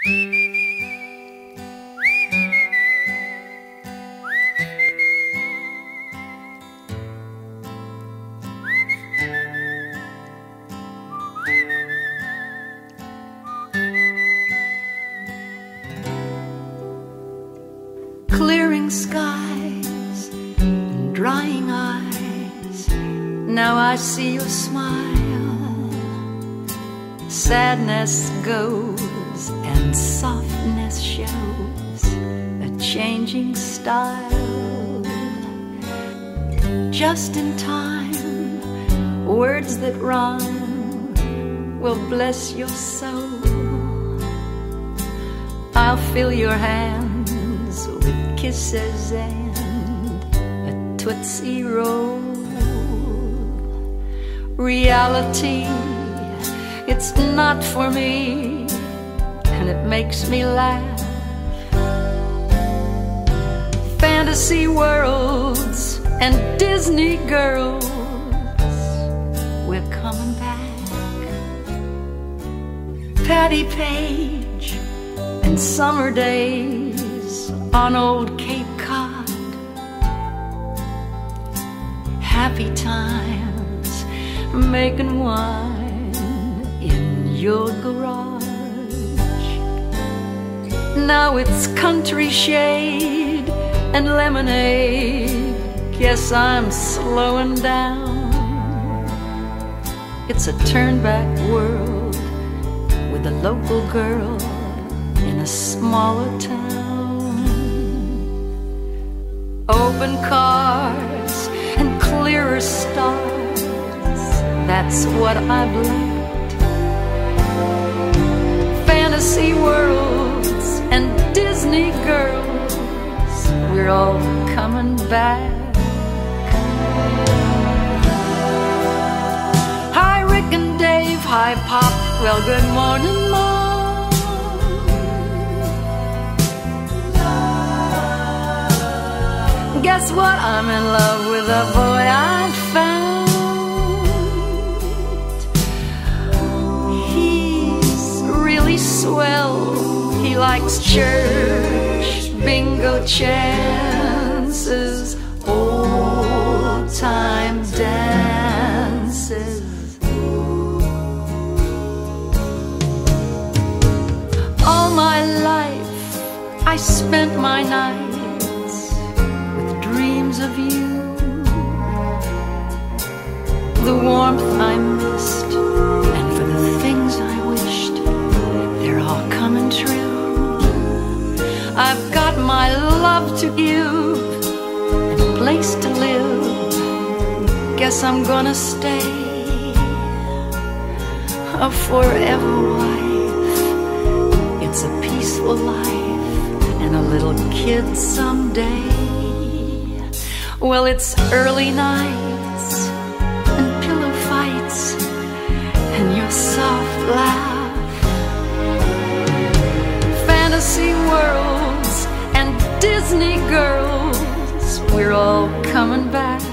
Clearing skies and drying eyes, now I see your smile. Sadness goes and softness shows a changing style. Just in time, words that rhyme will bless your soul. I'll fill your hands with kisses and a Tootsie Roll. Reality, it's not for me, and it makes me laugh. Fantasy worlds and Disney girls, we're coming back. Patty Page and summer days on old Cape Cod. Happy times making wine in your garage. Now it's country shade and lemonade. Guess I'm slowing down. It's a turn-back world with a local girl in a smaller town. Open cars and clearer stars, that's what I've learned. Fantasy worlds and Disney girls, we're all coming back. Hi Rick and Dave, hi Pop, well good morning Mom. Guess what? I'm in love with a boy I found. He's really swell. He likes church, bingo chances, old-time dances. All my life I spent my nights of you, the warmth I missed, and for the things I wished, they're all coming true. I've got my love to give and a place to live. Guess I'm gonna stay a forever wife. It's a peaceful life and a little kid someday. Well, it's early nights and pillow fights and your soft laugh. Fantasy worlds and Disney girls, we're all coming back.